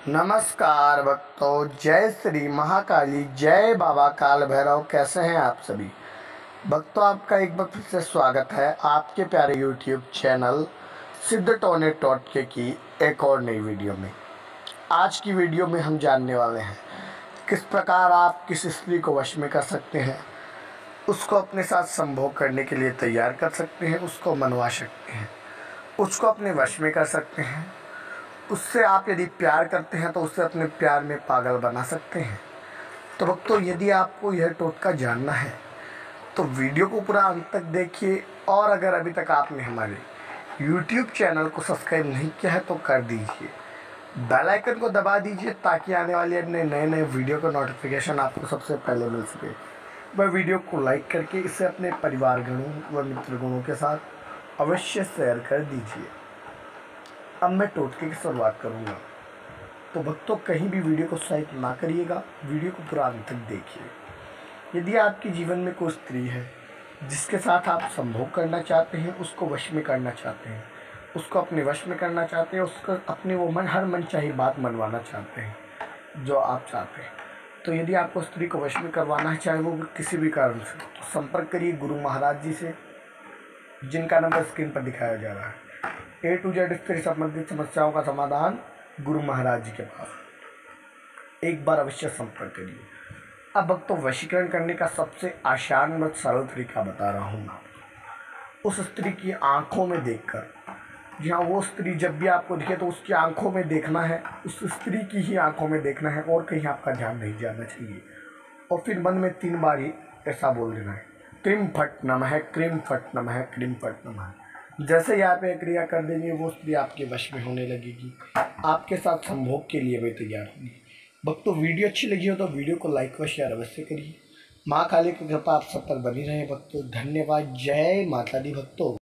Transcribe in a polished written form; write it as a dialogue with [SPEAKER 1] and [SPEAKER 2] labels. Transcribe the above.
[SPEAKER 1] नमस्कार भक्तों, जय श्री महाकाली, जय बाबा काल भैरव। कैसे हैं आप सभी भक्तों? आपका एक बार फिर से स्वागत है आपके प्यारे YouTube चैनल सिद्ध टोने टोटके की एक और नई वीडियो में। आज की वीडियो में हम जानने वाले हैं किस प्रकार आप किस स्त्री को वश में कर सकते हैं, उसको अपने साथ संभोग करने के लिए तैयार कर सकते हैं, उसको मनवा सकते हैं, उसको अपने वश में कर सकते हैं। उससे आप यदि प्यार करते हैं तो उससे अपने प्यार में पागल बना सकते हैं। तो भक्तों, यदि आपको यह टोटका जानना है तो वीडियो को पूरा अंत तक देखिए। और अगर अभी तक आपने हमारे YouTube चैनल को सब्सक्राइब नहीं किया है तो कर दीजिए, बेल आइकन को दबा दीजिए ताकि आने वाले अपने नए नए वीडियो का नोटिफिकेशन आपको सबसे पहले मिल सके। वह वीडियो को लाइक करके इसे अपने परिवारगणों व मित्रगणों के साथ अवश्य शेयर कर दीजिए। अब मैं टोटके की शुरुआत करूंगा, तो भक्तों कहीं भी वीडियो को स्किप ना करिएगा, वीडियो को पूरा अंत तक देखिए। यदि आपके जीवन में कोई स्त्री है जिसके साथ आप संभोग करना चाहते हैं, उसको वश में करना चाहते हैं, उसको अपने वश में करना चाहते हैं, उसको अपने वो हर मन चाही बात मनवाना चाहते हैं जो आप चाहते हैं, तो यदि आपको स्त्री को वश में करवाना है, चाहे वो किसी भी कारण से, तो संपर्क करिए गुरु महाराज जी से, जिनका नंबर स्क्रीन पर दिखाया जा रहा है। A to Z स्त्री संबंधित समस्याओं का समाधान गुरु महाराज जी के पास। एक बार अवश्य संपर्क करिए। अब भक्तों, वशीकरण करने का सबसे आसान व सरल तरीका बता रहा हूँ मैं। उस स्त्री की आंखों में देखकर, जहाँ वो स्त्री जब भी आपको दिखे तो उसकी आंखों में देखना है, उस स्त्री की ही आंखों में देखना है और कहीं आपका ध्यान नहीं जाना चाहिए। और फिर मन में 3 बार ही ऐसा बोल देना है, क्रीम फट नमः, क्रीम फट नमः, क्रीम फट नमः। जैसे ही आप ये क्रिया कर देंगे, वो स्त्री आपके वश में होने लगेगी, आपके साथ संभोग के लिए भी तैयार होगी। भक्तों, वीडियो अच्छी लगी हो तो वीडियो को लाइक व शेयर अवश्य करिए। माँ काली की कृपा आप सब पर बनी रहे भक्तों। धन्यवाद। जय माता दी भक्तों।